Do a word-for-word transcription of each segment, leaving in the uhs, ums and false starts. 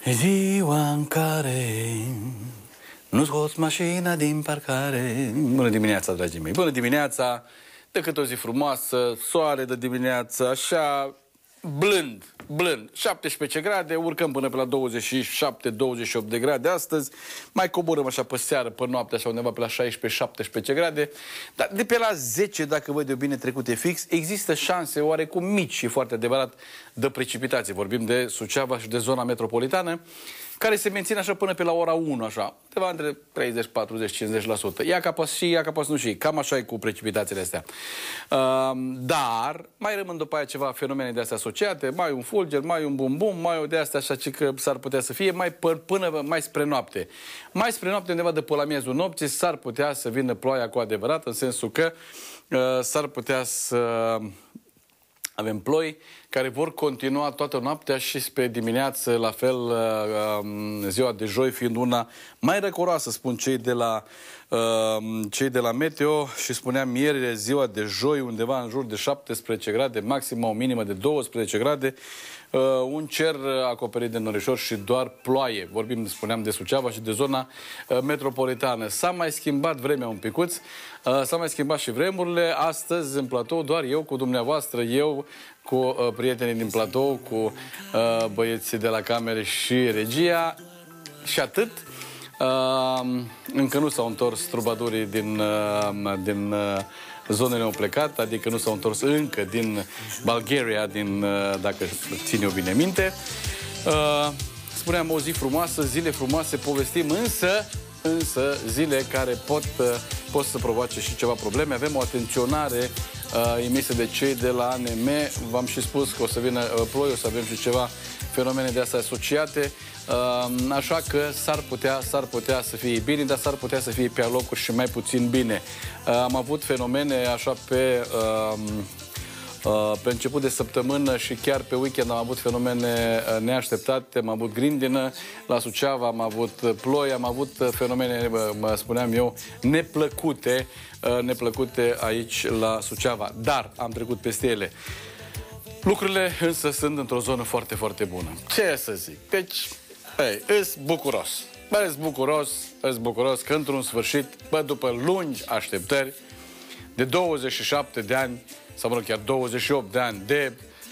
Ziua în care nu scoți mașina din parcare. Bună dimineața, dragii mei! Bună dimineața! De câte o zi frumoasă, soare de dimineață, așa, blând, blând. șaptesprezece grade, urcăm până pe la douăzeci și șapte douăzeci și opt de grade astăzi. Mai coborâm așa pe seară, pe noapte, așa undeva pe la șaisprezece șaptesprezece grade. Dar de pe la zece, dacă văd eu bine trecute fix, există șanse oarecum mici și foarte adevărat de precipitații. Vorbim de Suceava și de zona metropolitană, care se menține așa până pe la ora unu, așa, undeva între treizeci, patruzeci, cincizeci la sută. Ia capăs și, ia capăs nu și. Cam așa e cu precipitațiile astea. Uh, dar mai rămân după aia ceva fenomene de astea asociate, mai un fulger, mai un bum-bum, mai o de astea așa ce că s-ar putea să fie, mai până mai spre noapte. Mai spre noapte, undeva de pe la miezul nopții, s-ar putea să vină ploaia cu adevărat, în sensul că uh, s-ar putea să avem ploi care vor continua toată noaptea și spre dimineață, la fel ziua de joi fiind una mai răcoroasă, spun cei de la, cei de la Meteo, și spuneam ieri, ziua de joi undeva în jur de șaptesprezece grade, maximă o minimă de douăsprezece grade, un cer acoperit de norișori și doar ploaie. Vorbim, spuneam, de Suceava și de zona metropolitană. S-a mai schimbat vremea un picuț, s-a mai schimbat și vremurile. Astăzi, în platou, doar eu cu dumneavoastră, eu cu uh, prietenii din platou, cu uh, băieții de la camere și regia, și atât. Uh, încă nu s-au întors trubadurii din, uh, din uh, zonele au plecat, adică nu s-au întors încă din Bulgaria, din, uh, dacă țin eu bine minte. Uh, spuneam, o zi frumoasă, zile frumoase, povestim, însă, însă zile care pot, uh, pot să provoace și ceva probleme. Avem o atenționare Uh, emisă de cei de la A N M. V-am și spus că o să vină uh, ploi, o să avem și ceva fenomene de astea asociate, uh, așa că s-ar putea, s-ar putea să fie bine, dar s-ar putea să fie pe alocuri și mai puțin bine. Uh, am avut fenomene așa pe, uh, uh, pe început de săptămână și chiar pe weekend am avut fenomene uh, neașteptate, am avut grindină la Suceava, am avut ploi, am avut fenomene, mă spuneam eu, neplăcute, neplăcute aici la Suceava, dar am trecut peste ele. Lucrurile însă sunt într-o zonă foarte, foarte bună. Ce să zic? Deci, ei, îs bucuros. Bă, îs bucuros, îs bucuros că într-un sfârșit, bă, după lungi așteptări, de douăzeci și șapte de ani, sau mă rog, chiar douăzeci și opt de ani, de...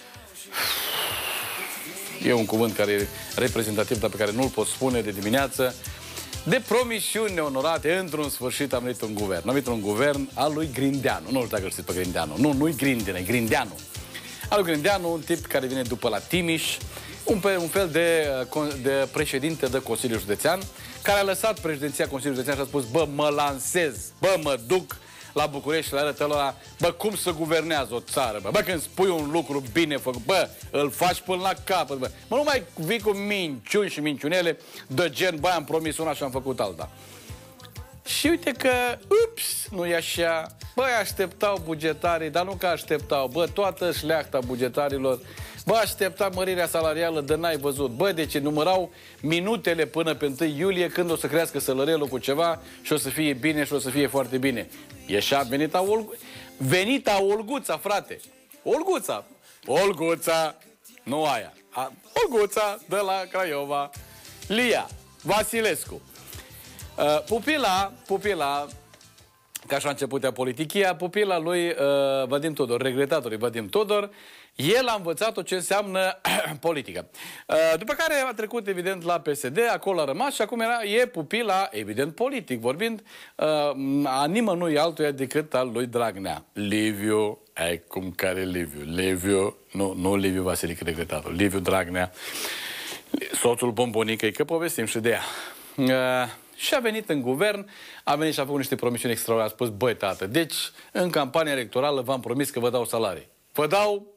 E un cuvânt care e reprezentativ, dar pe care nu-l pot spune, de dimineață, de promisiuni neonorate, într-un sfârșit am venit un guvern. Am venit un guvern al lui Grindeanu. Nu știu dacă îl știți pe Grindeanu. Nu, nu-i Grindine, Grindeanu. Al lui Grindeanu, un tip care vine după la Timiș, un, un fel de, de președinte de Consiliul Județean, care a lăsat președinția Consiliului Județean și a spus, bă, mă lansez, și mă duc la București și le arătă lor, bă, cum să guvernează o țară, bă, bă, când spui un lucru bine făcut, bă, îl faci până la capăt, bă, mă, nu mai vii cu minciuni și minciunele de gen, bă, am promis una și am făcut alta. Și uite că, ups, nu e așa, băi, așteptau bugetarii, dar nu că așteptau, bă, toată șleachta bugetarilor, bă, aștepta mărirea salarială de n-ai văzut, bă, deci numărau minutele până pe întâi iulie când o să crească salariul cu ceva și o să fie bine și o să fie foarte bine. E așa venita, Olgu... venita Olguța, frate, Olguța, Olguța, nu aia, A... Olguța de la Craiova, Lia Vasilescu. Uh, pupila, pupila, ca așa a început ea politichia, pupila lui uh, Vadim Tudor, regretatul Vadim Tudor, el a învățat-o ce înseamnă politică. Uh, după care a trecut, evident, la P S D, acolo a rămas și acum era, e pupila, evident, politic vorbind, uh, a nimănui altuia decât al lui Dragnea. Liviu, ai cum care Liviu? Liviu, nu, nu Liviu Vasilic, regretatul, Liviu Dragnea, soțul Bombonicăi, că povestim și de ea. Uh, Și a venit în guvern, a venit și a făcut niște promisiuni extraordinare. A spus, băi, tată, deci în campania electorală v-am promis că vă dau salarii. Vă dau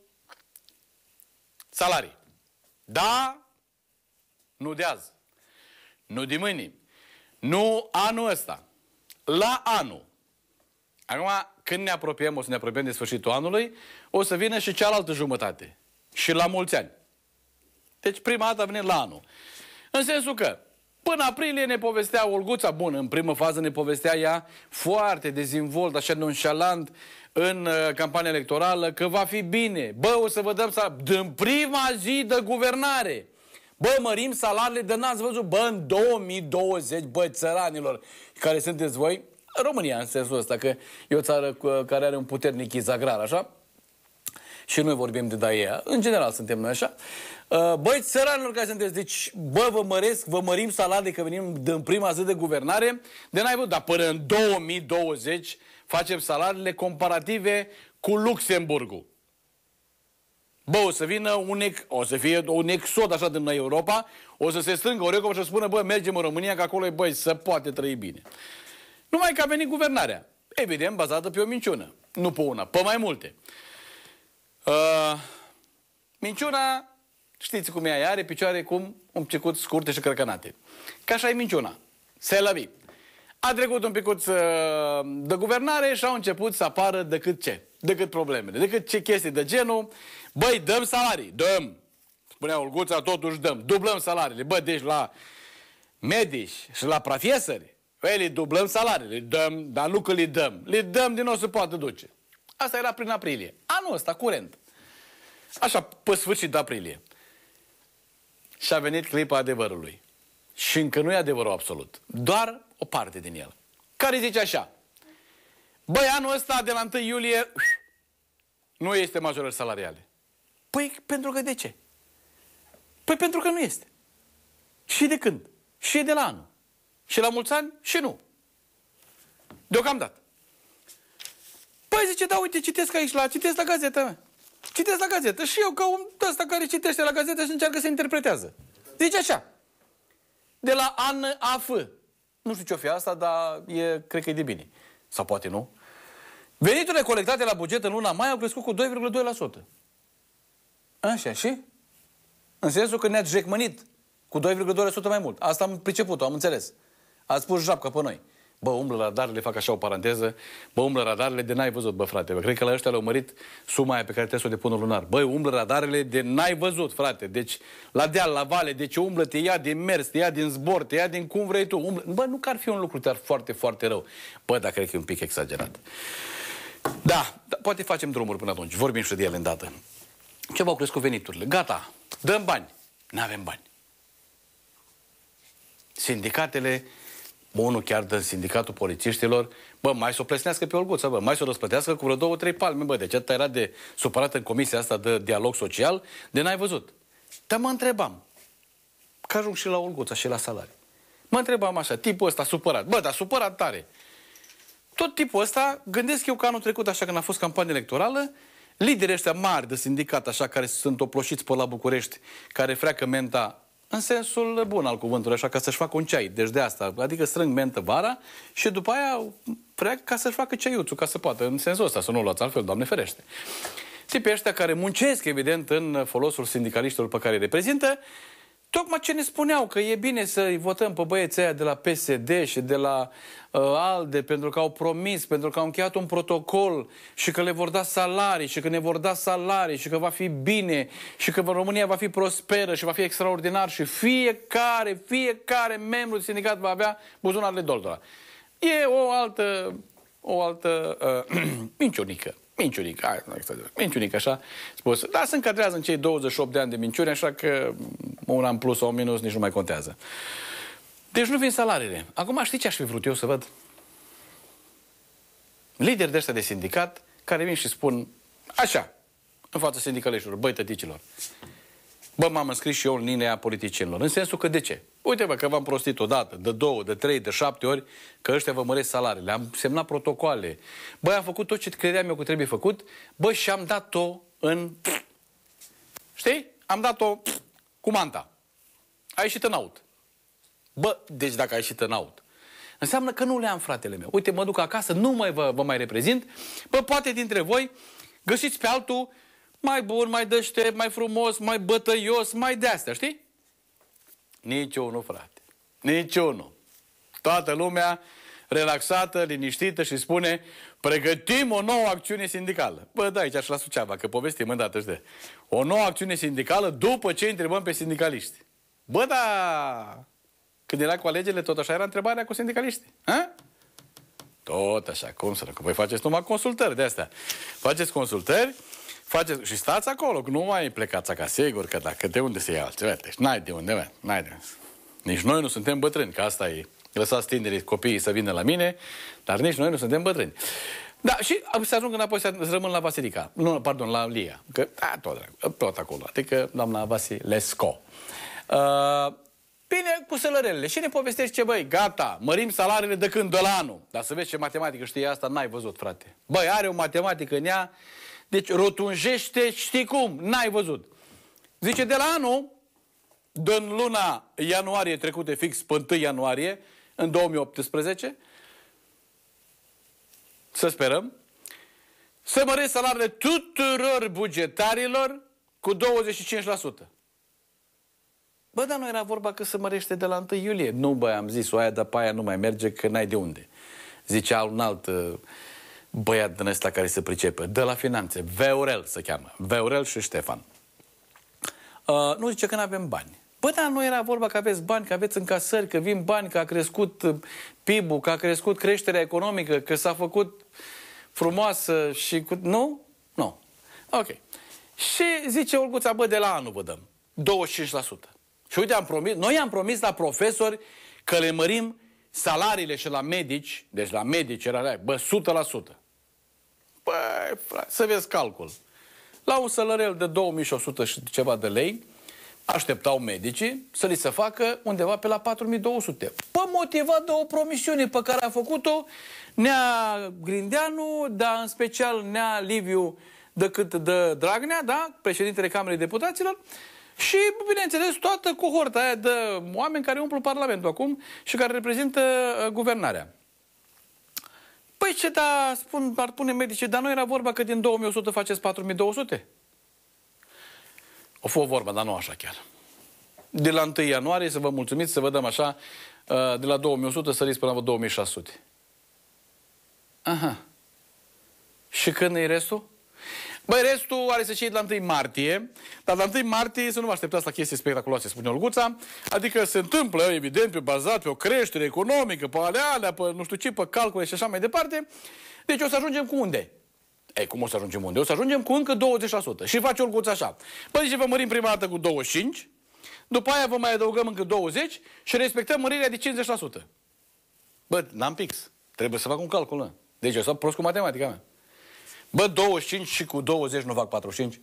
salarii. Da, nu de azi, nu de mâine, nu anul ăsta, la anul. Acum, când ne apropiem, o să ne apropiem de sfârșitul anului, o să vină și cealaltă jumătate. Și la mulți ani. Deci prima dată a venit la anul. În sensul că până aprilie ne povestea Olguța, bun, în primă fază ne povestea ea foarte dezvolt, așa nonșalant, în uh, campania electorală, că va fi bine. Bă, o să vă dăm să... Din prima zi de guvernare. Bă, mărim salariile, de n-ați văzut, bă, în două mii douăzeci, bă, țăranilor care sunteți voi, România în sensul ăsta, că e o țară care are un puternic iz agrar, așa, și noi vorbim de Daia, în general suntem noi așa. Băi, țăranilor care sunteți, deci, bă, vă măresc, vă mărim salariile că venim în prima zi de guvernare, de n-ai văzut, dar până în două mii douăzeci facem salariile comparative cu Luxemburgul. Bă, o să vină un, ex, o să fie un exod așa din Europa, o să se strângă Orecom și să spună, bă, mergem în România, că acolo, băi, se poate trăi bine. Numai că a venit guvernarea, evident, bazată pe o minciună. Nu pe una, pe mai multe. Uh, minciuna, știți cum e, ea are picioare cum un picuț scurte și cărcănate. Că așa e minciuna. Se lăvi. A trecut un picuț uh, de guvernare și au început să apară decât ce? Decât problemele, decât ce chestii de genul, băi, dăm salarii, dăm. Spunea Olguța, totuși dăm, dublăm salariile. Bă, deci la medici și la profesori, băi, le dublăm salariile, le dăm, dar nu că le dăm, le dăm din nou se poate duce. Asta era prin aprilie. Anul ăsta, curent. Așa, pe sfârșit de aprilie. Și a venit clipa adevărului. Și încă nu e adevărul absolut. Doar o parte din el. Care zice așa. Băi, anul ăsta, de la întâi iulie, nu este majorări salariale. Păi, pentru că de ce? Păi pentru că nu este. Și de când? Și de la anul. Și la mulți ani? Și nu. Deocamdată. Păi zice, da, uite, citesc aici, la, citesc la gazetă, mă. Citesc la gazetă. Și eu, ca un ăsta care citește la gazetă și încearcă să interpretează. Zice așa. De la an A F. Nu știu ce-o fi asta, dar e, cred că e de bine. Sau poate nu. Veniturile colectate la buget în luna mai au crescut cu doi virgulă doi la sută. Așa, și? În sensul că ne-ați jecmănit cu doi virgulă doi la sută mai mult. Asta am priceput-o, am înțeles. Ați pus japcă pe noi. Bă, umblă radarele, fac așa o paranteză, bă, umblă radarele de n-ai văzut, bă, frate. Bă, cred că la ăștia le-au mărit suma aia pe care trebuie să o depună lunar. Băi, umblă radarele de n-ai văzut, frate. Deci, la deal, la vale, deci umblă, te ia din mers, te ia din zbor, te ia din cum vrei tu. Umblă. Bă, nu că ar fi un lucru dar foarte, foarte rău. Bă, dar cred că e un pic exagerat. Da, da, poate facem drumuri până atunci. Vorbim și de ele îndată. Ce v-au crescut veniturile? Gata, dăm bani. N-avem bani. Sindicatele, unul chiar de sindicatul polițiștilor, bă, mai să o plesnească pe Olguța, bă, mai să o răspătească cu vreo două, trei palme, bă, deci atâta era de supărat în comisia asta de dialog social, de n-ai văzut. Dar mă întrebam, că ajung și la Olguța și la salarii. Mă întrebam așa, tipul ăsta supărat, bă, dar supărat tare. Tot tipul ăsta, gândesc eu că anul trecut, așa când a fost campanie electorală, liderii ăștia mari de sindicat, așa, care sunt oploșiți pe la București, care freacă menta în sensul bun al cuvântului, așa, ca să-și facă un ceai. Deci de asta, adică strâng mentă vara și după aia freacă ca să-și facă ceaiuțul, ca să poată, în sensul ăsta, să nu o luați altfel, Doamne ferește. Tipii ăștia care muncesc, evident, în folosul sindicaliștilor pe care îi reprezintă, tocmai ce ne spuneau, că e bine să-i votăm pe băieții aia de la P S D și de la uh, ALDE, pentru că au promis, pentru că au încheiat un protocol și că le vor da salarii și că ne vor da salarii și că va fi bine și că România va fi prosperă și va fi extraordinar și fiecare, fiecare membru de sindicat va avea buzunarele doldora. E o altă, o altă uh, minciunică. Minciunică, hai, nu exagerăm. Minciunică, așa spus. Dar se încadrează în cei douăzeci și opt de ani de minciuni, așa că una în plus sau în minus nici nu mai contează. Deci nu vin salariile. Acum știi ce aș fi vrut eu să văd? Lideri de ăștia de sindicat care vin și spun așa, în fața sindicaliștilor, băi, tăticilor, bă, m-am înscris și eu în linia politicienilor. În sensul că de ce? Uite, bă, că v-am prostit odată, de două, de trei, de șapte ori, că ăștia vă măresc salariile. Am semnat protocoale. Băi, am făcut tot ce credeam eu că trebuie făcut. Bă, și am dat-o în... Știi? Am dat-o cu manta. A ieșit în aut. Bă, deci dacă a ieșit în aut, înseamnă că nu le am, fratele meu. Uite, mă duc acasă, nu mai vă, vă mai reprezint. Bă, poate dintre voi găsiți pe altul mai bun, mai deștept, mai frumos, mai bătăios, mai de-astea, știi? Nici unul, frate. Nici unul. Toată lumea relaxată, liniștită și spune pregătim o nouă acțiune sindicală. Bă, da, aici și la Suceava, că povestim îndată, știi? O nouă acțiune sindicală după ce întrebăm pe sindicaliști. Bă, da, când era cu alegerile, tot așa era întrebarea cu sindicaliștii. Ha? Tot așa, cum să nu? Că voi faceți numai consultări de astea. Faceți consultări, Faceți, și stați acolo, că nu mai plecați acasă, sigur că dacă de unde se ia altceva, deci n-ai de unde, mă, n-ai de unde. Nici noi nu suntem bătrâni, că asta e, lăsați tinerii copiii să vină la mine, dar nici noi nu suntem bătrâni. Da, și să ajung înapoi să rămân la Vasilica, nu, pardon, la Lia, că a, tot, tot acolo, adică doamna Vasilescu. Uh, Bine, cu sălărelele. Și ne povestești ce, băi, gata, mărim salariile de când de la anul. Dar să vezi ce matematică știi asta, n-ai văzut, frate. Băi, are o matematică în ea, deci rotunjește, știi cum, n-ai văzut. Zice, de la anul, în luna ianuarie trecute fix, pe întâi ianuarie, în două mii optsprezece, să sperăm, să măresc salariile tuturor bugetarilor cu douăzeci și cinci la sută. Bă, dar nu era vorba că se mărește de la întâi iulie. Nu, băi, am zis, o aia de pe aia nu mai merge, că n-ai de unde. Zicea un alt uh, băiat din ăsta care se pricepe, de la finanțe, Veurel se cheamă, Veurel și Ștefan. Uh, nu zice că nu avem bani. Bă, dar nu era vorba că aveți bani, că aveți încasări, că vin bani, că a crescut P I B-ul, că a crescut creșterea economică, că s-a făcut frumoasă și cu... Nu? Nu. Ok. Și zice Olguța, bă, de la anul vă dăm douăzeci și cinci la sută. Și uite, am promis, noi am promis la profesori că le mărim salariile și la medici, deci la medici era, bă, o sută la sută. Băi, frate, să vezi calcul. La un sălărel de două mii și o sută și ceva de lei, așteptau medicii să li se facă undeva pe la patru mii două sute. Pă, motivat de o promisiune pe care a făcut-o Nea Grindeanu, dar în special Nea Liviu decât de Dragnea, da, președintele Camerei Deputaților, și, bineînțeles, toată cohorta aia de oameni care umplu Parlamentul acum și care reprezintă uh, guvernarea. Păi ce, da, spun, ar pune medicii, dar nu era vorba că din două mii o sută faceți patru mii două sute? O fost vorba, dar nu așa chiar. De la întâi ianuarie, să vă mulțumiți, să vă dăm așa, uh, de la două mii o sută săriți până la două mii șase sute. Aha. Și când e restul? Băi, restul are să știe de la întâi martie, dar la întâi martie să nu vă așteptați la chestii spectaculoase, spune Olguța, adică se întâmplă, evident, pe bazat pe o creștere economică, pe alea, alea, pe nu știu ce, pe calcule și așa mai departe. Deci o să ajungem cu unde? Ei, cum o să ajungem unde? O să ajungem cu încă douăzeci la sută. Și face Olguța așa. Băi, zice, vă mărim prima dată cu douăzeci și cinci, după aia vă mai adăugăm încă douăzeci și respectăm mărirea de cincizeci la sută. Bă, n-am pix. Trebuie să fac un calcul, mă. Deci eu sunt prost cu matematica mea. Bă, douăzeci și cinci și cu douăzeci nu fac patruzeci și cinci?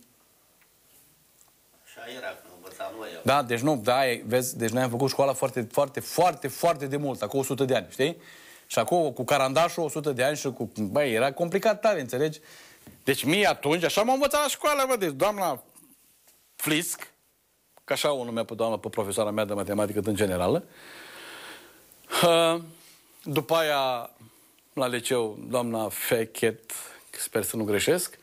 Așa era, când învățam noi. Da, deci nu, da, vezi, deci noi am făcut școala foarte, foarte, foarte, foarte de mult, acum o sută de ani, știi? Și acum cu carandașul o sută de ani și cu, băi, era complicat tare, înțelegi? Deci mie atunci, așa m-am învățat la școală, bă, deci doamna Flisc, că așa o numea pe doamna, pe profesoara mea de matematică în generală, după aia, la liceu, doamna Fechet, sper să nu greșesc.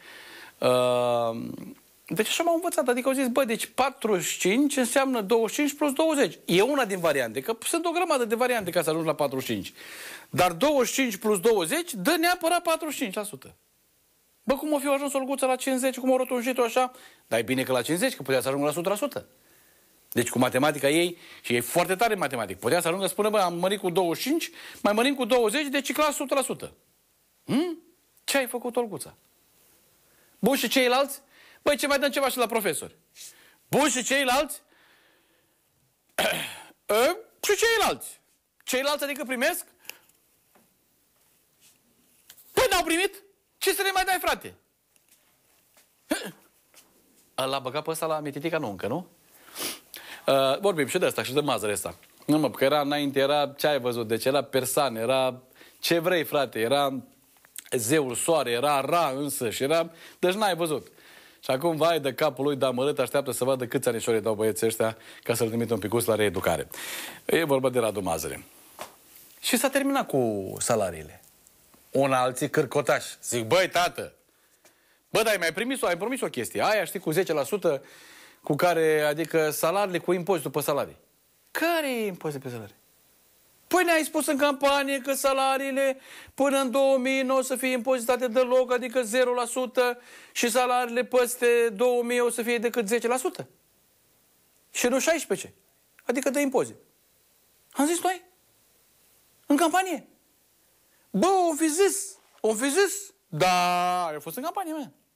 Deci așa m-am învățat. Adică au zis, bă, deci patruzeci și cinci înseamnă douăzeci și cinci plus douăzeci. E una din variante, că sunt o grămadă de variante ca să ajungi la patruzeci și cinci. Dar douăzeci și cinci plus douăzeci dă neapărat patruzeci și cinci la sută. Bă, cum o fi ajuns Olguța la cincizeci, cum o rotunjit-o așa? Dar e bine că la cincizeci, că putea să ajungă la o sută la sută. Deci cu matematica ei, și e foarte tare în matematic, putea să ajungă să spună, bă, am mărit cu douăzeci și cinci, mai mărim cu douăzeci, deci e clar o sută la sută. Hm? Ce ai făcut, Olguța? Bun, și ceilalți? Băi, ce mai dăm ceva și la profesori? Bun, și ceilalți? E, și ceilalți? Ceilalți adică primesc? Păi n-au primit? Ce să le mai dai, frate? L-a băgat pe ăsta la mititica, nu încă, nu? Uh, vorbim și de asta și de mazăre ăsta. Nu mă, că era înainte, era, ce ai văzut? Deci era persan, era ce vrei, frate, era zeul soare, era Ra însă și era... Deci n-ai văzut. Și acum, vai de capul lui de amărât, așteaptă să vadă câți anișori dau băieții ăștia ca să-l trimită un picuț la reeducare. E vorba de Radu Mazăre. Și s-a terminat cu salariile. Una alții cârcotași. Zic, băi, tată, bă, dar ai mai primit o, ai promis o chestie. Aia, știi, cu zece la sută cu care, adică salariile cu impozitul pe salarii. Care e impozitul pe salarii? Păi ne-ai spus în campanie că salariile până în două mii nu o să fie impozitate deloc, adică zero la sută, și salariile peste două mii o să fie decât zece la sută. Și nu șaisprezece. Adică de impozit. Am zis noi. În campanie. Bă, o fi zis. O fi zis. Da, a fost în campanie mea.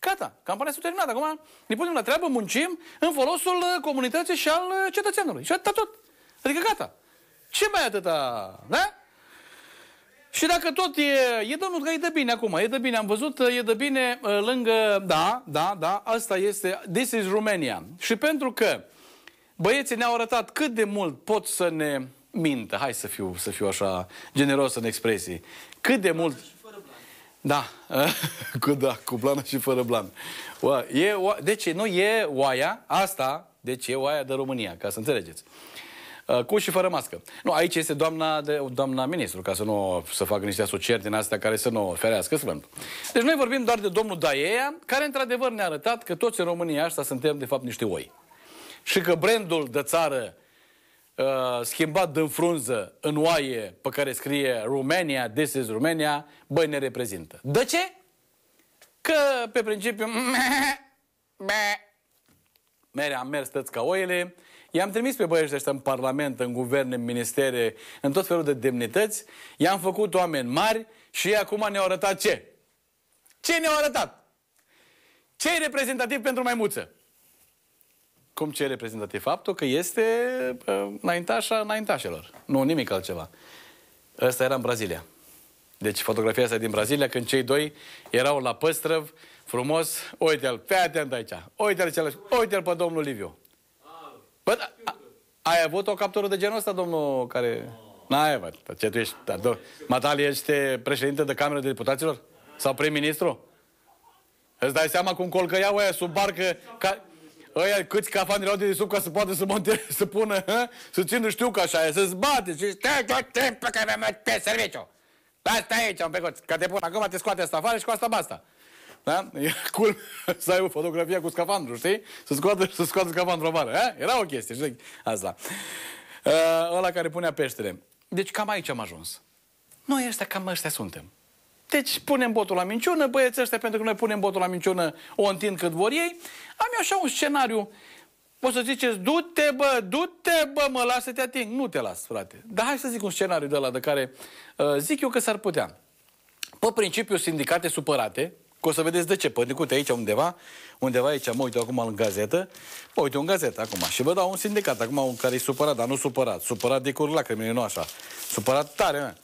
Gata, campania s-a terminat. Acum ne punem la treabă, muncim în folosul comunității și al cetățeanului. Și atâta tot. Adică gata. Ce mai atâta, da? Și dacă tot e, e domnul că e de bine acum, e de bine, am văzut, e de bine lângă, da, da, da, asta este, this is Romania. Și pentru că băieții ne-au arătat cât de mult pot să ne mintă, hai să fiu, să fiu așa generos în expresii, cât de mult... Da, cu, da, cu blană și fără blană. E, deci nu e oaia, asta, deci e oaia de România, ca să înțelegeți. Cu și fără mască. Nu, aici este doamna, de, doamna ministru, ca să nu să facă niște asocieri din astea care să nu ferească Sfântul. Deci noi vorbim doar de domnul Daia, care într-adevăr ne-a arătat că toți în România asta suntem de fapt niște oi. Și că brandul de țară uh, schimbat din frunză în oaie pe care scrie Romania, this is Romania, băi, ne reprezintă. De ce? Că pe principiu mere am mers tăți ca oile. I-am trimis pe băiești ăștia în Parlament, în guverne, în ministere, în tot felul de demnități. I-am făcut oameni mari și ei acum ne-au arătat ce? Ce ne-au arătat? Ce e reprezentativ pentru maimuță? Cum ce e reprezentativ? Faptul că este uh, înaintașa înaintașelor. Nu, nimic altceva. Ăsta era în Brazilia. Deci fotografia asta din Brazilia, când cei doi erau la păstrăv, frumos, uite-l, fii atent aici, uite-l uite pe domnul Liviu. Bă, a, ai avut o captură de genul ăsta, domnul, care... N-ai, bă, ce tu ești? Matalie, ești președinte de Cameră de Deputaților? Sau prim-ministru? Îți dai seama cum colcăiau ăia sub barcă? Ca... Ăia câți cafani erau de sub ca să poată să monte, să pună, hă? Să țină știu ca așa, să-ți bate și stai tot timpul că mi-am pe serviciu. Asta aici, un pecoț, că te pun acum, te scoate asta afară și cu asta basta. Da? E cool să ai o fotografie cu scafandru, știi? Să scoată, să scoată scafandru afară. Eh? Era o chestie, știi? Asta. Uh, ăla care punea peștele. Deci cam aici am ajuns. Noi ăștia, cam ăștia suntem. Deci punem botul la minciună, băieți ăștia, pentru că noi punem botul la minciună, o întind cât vor ei. Am eu așa un scenariu. O să ziceți, du-te, bă, du-te, bă, mă, lasă să te ating. Nu te las, frate. Dar hai să zic un scenariu de ăla de care uh, zic eu că s-ar putea. Pe principiu, sindicate supărate, că o să vedeți de ce. Păi, uite aici undeva, undeva aici, mă uit acum în gazetă, mă uite un gazetă acum și vă dau un sindicat acum un care e supărat, dar nu supărat, supărat de cur lacrimile, nu așa. Supărat tare, mă.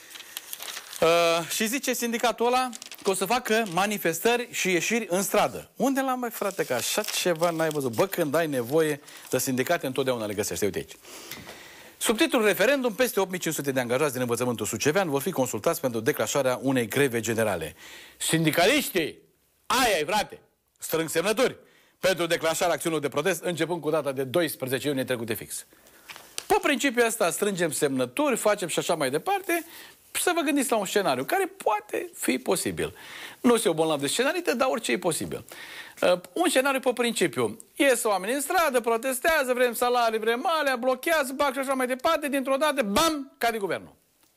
Uh, și zice sindicatul ăla că o să facă manifestări și ieșiri în stradă. Unde l-am, mai frate, că așa ceva n-ai văzut? Bă, când ai nevoie de sindicate, întotdeauna le găsești. Uite aici. Subtitlul referendum, peste opt mii cinci sute de angajați din învățământul sucevean vor fi consultați pentru declanșarea unei greve generale. Sindicaliștii, aia e, frate, strâng semnături pentru declanșarea acțiunilor de protest începând cu data de doisprezece iunie trecute fix. Pe principiul ăsta strângem semnături, facem și așa mai departe, să vă gândiți la un scenariu care poate fi posibil. Nu se o bolnav de scenarită, dar orice e posibil. Uh, un scenariu pe principiu. Ies oamenii în stradă, protestează, vrem salarii, vrem alea, blochează, bag și așa mai departe, dintr-o dată, bam, cade guvernul.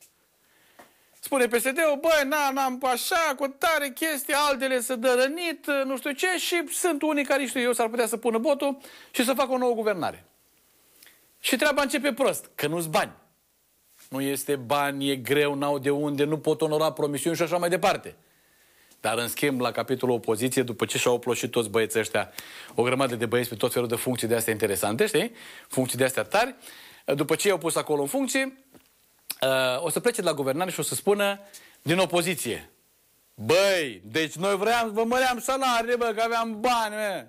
Spune P S D-ul, băi, n-am așa, cu tare chestii, altele să dă rănit, nu știu ce, și sunt unii care, știu eu, s-ar putea să pună botul și să facă o nouă guvernare. Și treaba începe prost, că nu-s bani. Nu este bani, e greu, n-au de unde, nu pot onora promisiuni și așa mai departe. Dar, în schimb, la capitolul opoziție, după ce și-au oploșit toți băieții ăștia, o grămadă de băieți pe tot felul de funcții de astea interesante, știi? Funcții de astea tari, după ce i-au pus acolo în funcție, o să plece de la guvernare și o să spună din opoziție: băi, deci noi vreau, vă măream salarii, bă, că aveam bani, bă.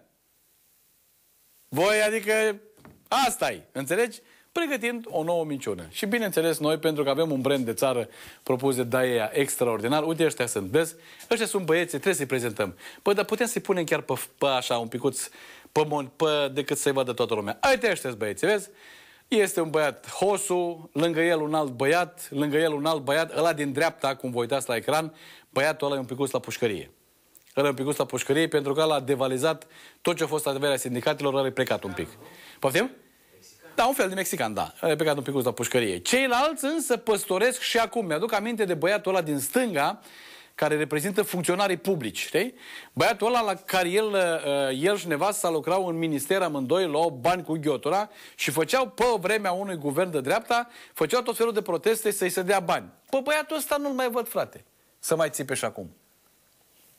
Voi, adică, asta-i, înțelegi? Pregătind o nouă minciună. Și bineînțeles noi, pentru că avem un brand de țară propus de Daia extraordinar, uite, ăștia sunt, vezi? Ăștia sunt băieți, trebuie să-i prezentăm. Păi, dar putem să-i punem chiar pe, pe așa, un picuț, pe, pe, decât să-i vadă toată lumea. Uite, ăștia sunt băieți, vezi? Este un băiat Hosu, lângă el un alt băiat, lângă el un alt băiat, ăla din dreapta, cum vă uitați la ecran, băiatul ăla e un picuț la pușcărie. Ăla e un picuț la pușcărie, pentru că ăla a devalizat tot ce a fost averea sindicatelor, ăla e plecat un pic. Poftim? Da, un fel de mexican, da. A plecat un pic la pușcărie. Ceilalți însă păstoresc și acum. Mi-aduc aminte de băiatul ăla din stânga, care reprezintă funcționarii publici, știi? Băiatul ăla la care el, el și nevasta lucrau în minister amândoi, luau bani cu ghiotura și făceau, pe vremea unui guvern de dreapta, făceau tot felul de proteste să-i se dea bani. Pe băiatul ăsta nu-l mai văd, frate, să mai țipe și acum.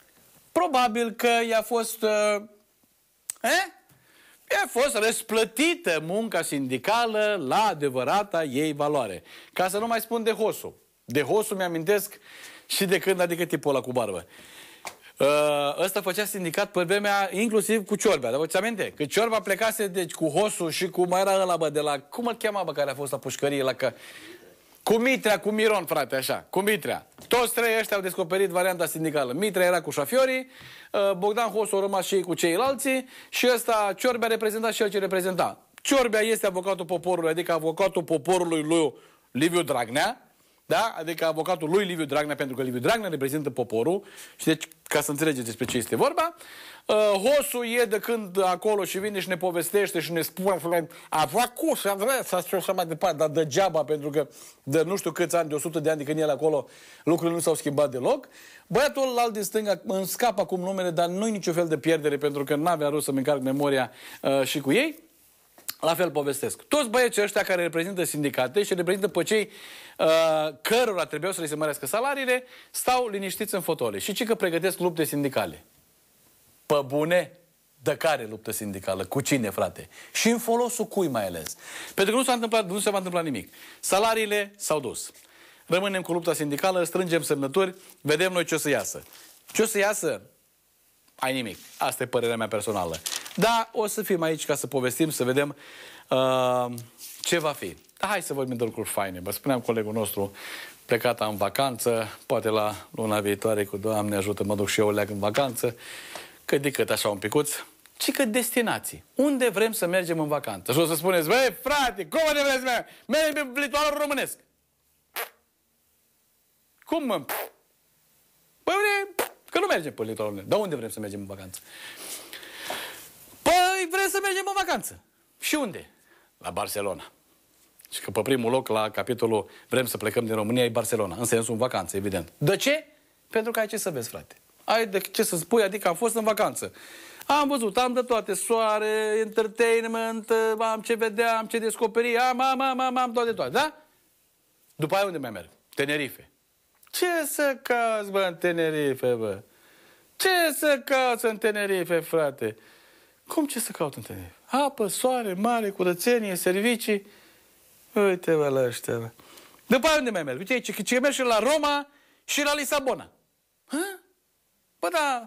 Probabil că i-a fost... Uh, eh? I-a fost răsplătită munca sindicală la adevărata ei valoare. Ca să nu mai spun de Hosu. De Hosu mi-amintesc și de când, adică tipul ăla cu barbă. Uh, ăsta făcea sindicat pe vremea, inclusiv cu Ciorbea. Dar vă ți aminte? Că Ciorba plecase deci, cu Hosu și cu mai era ăla, bă, de la... Cum îl chema, bă, care a fost la pușcărie? La că... Cu Mitrea, cu Miron, frate, așa. Cu Mitrea. Toți trei ăștia au descoperit varianta sindicală. Mitrea era cu șofiorii, uh, Bogdan Hosu a rămas și ei cu ceilalți și ăsta, Ciorbea, reprezenta și el ce reprezenta. Ciorbea este avocatul poporului, adică avocatul poporului lui Liviu Dragnea. Da? Adică avocatul lui Liviu Dragnea, pentru că Liviu Dragnea reprezintă poporul. Și deci, ca să înțelegeți despre ce este vorba, uh, Hosu e de când acolo și vine și ne povestește și ne spune a făcut și vrea să și așa mai departe, dar degeaba, pentru că de nu știu câți ani, de o sută de ani de când el acolo, lucrurile nu s-au schimbat deloc. Băiatul ăla din stânga, îmi scapă acum numele, dar nu-i niciun fel de pierdere, pentru că n-avea rost să-mi încarc memoria uh, și cu ei. La fel povestesc. Toți băieții ăștia care reprezintă sindicate și reprezintă pe cei uh, cărora trebuiau să le se mărească salariile, stau liniștiți în fotole. Și ci că pregătesc lupte sindicale. Pe bune, de care luptă sindicală? Cu cine, frate? Și în folosul cui mai ales? Pentru că nu, s-a întâmplat, nu se va întâmpla nimic. Salariile s-au dus. Rămânem cu lupta sindicală, strângem semnături, vedem noi ce o să iasă. Ce o să iasă? Ai nimic. Asta e părerea mea personală. Dar o să fim aici ca să povestim, să vedem uh, ce va fi. Dar hai să vorbim de lucruri faine. Vă spuneam colegul nostru plecata în vacanță, poate la luna viitoare cu Doamne ajută, mă duc și eu leac în vacanță, cât de cât așa un picuț, ci că destinații. Unde vrem să mergem în vacanță? Și o să spuneți, băi, frate, cum unde vreți să mergem? Mergem pe litoralul românesc. Cum, mă? Băi, că nu mergem pe litoralul românesc. Dar unde vrem să mergem în vacanță? Păi vrem să mergem în vacanță. Și unde? La Barcelona. Și că pe primul loc la capitolul vrem să plecăm din România e Barcelona, în sensul în vacanță, evident. De ce? Pentru că ai ce să vezi, frate. Ai de ce să spui, adică am fost în vacanță. Am văzut, am de toate, soare, entertainment, am ce vedea, am ce descoperi, am, am, am, am, am toate, toate, da? După aia unde mai merg? Tenerife. Ce să cauți, bă, în Tenerife, bă? Ce să cauți în Tenerife, frate? Cum ce să caut în Tenerife? Apă, soare, mare, curățenie, servicii. Uite, bă, la ăștia, bă. După aia unde mai merg? Uite, ce, ce merg și la Roma și la Lisabona. Hă? Bă, da...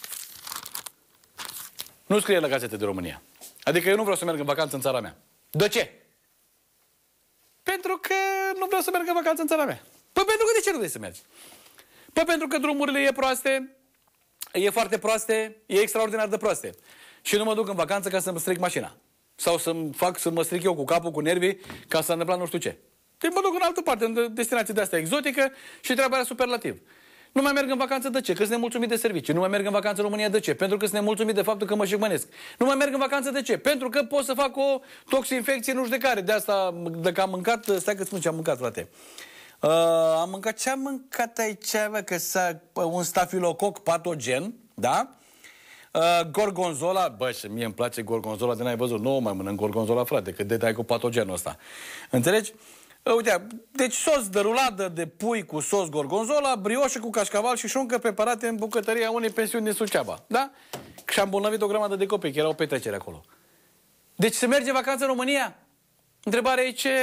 Nu scrie la Gazete de România. Adică eu nu vreau să merg în vacanță în țara mea. De ce? Pentru că nu vreau să merg în vacanță în țara mea. Păi pentru că de ce nu vrei să mergi? Păi pentru că drumurile e proaste, e foarte proaste, e extraordinar de proaste. Și nu mă duc în vacanță ca să-mi stric mașina. Sau să-mi fac să mă stric eu cu capul, cu nervii, ca să întâmpla nu știu ce. Deci mă duc în altă parte, în destinație de astea exotică și treaba era superlativ. Nu mai merg în vacanță de ce? Că sunt nemulțumit de servicii. Nu mai merg în vacanță în România de ce? Pentru că sunt nemulțumit de faptul că mă jigmănesc. Nu mai merg în vacanță de ce? Pentru că pot să fac o toxinfecție nu știu de care. De asta, dacă am mâncat, stai că spun ce am mâncat, frate. Uh, am mâncat, ce am mâncat aici, bă, că s-a, un stafilococ patogen, da? Uh, gorgonzola, bă, și mie îmi place gorgonzola, de n-ai văzut, nu mai mănânc gorgonzola, frate, că de dai cu patogenul ăsta. Înțelegi? Uh, uite, deci sos de ruladă de pui cu sos gorgonzola, brioșe cu cașcaval și șuncă preparate în bucătăria unei pensiuni din Suceava, da? Și am îmbolnăvit o grămadă de copii, că era o petrecere acolo. Deci se merge vacanță în România? Întrebarea e ce...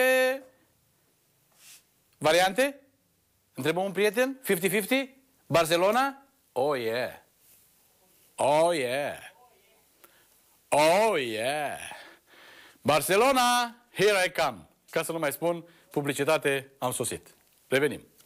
Variante? Întrebăm un prieten? cincizeci cincizeci? Barcelona? Oh, yeah! Oh, yeah! Oh, yeah! Barcelona, here I come! Ca să nu mai spun publicitate, am sosit. Revenim.